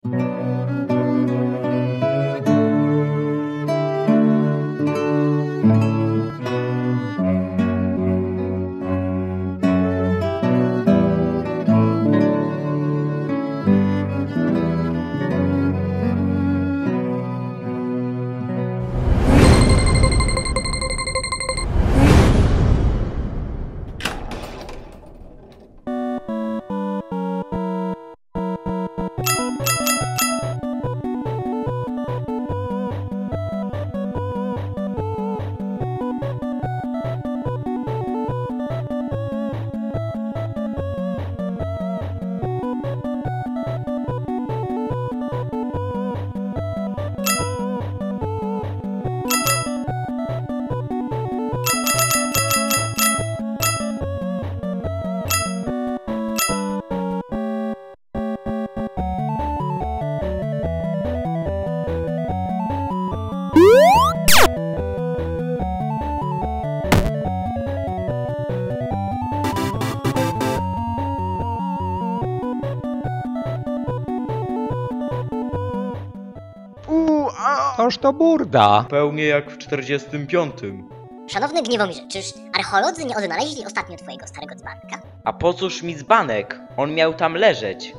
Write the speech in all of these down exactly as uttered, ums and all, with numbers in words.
Toż to burda. Pełnie jak w czterdziestym piątym. Szanowny Gniewomirze, czyż archeolodzy nie odnaleźli ostatnio twojego starego dzbanka? A po cóż mi dzbanek? On miał tam leżeć.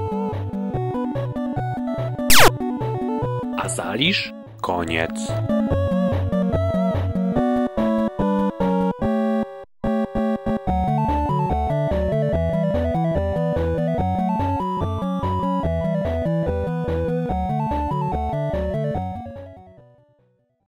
A Zalisz? Koniec.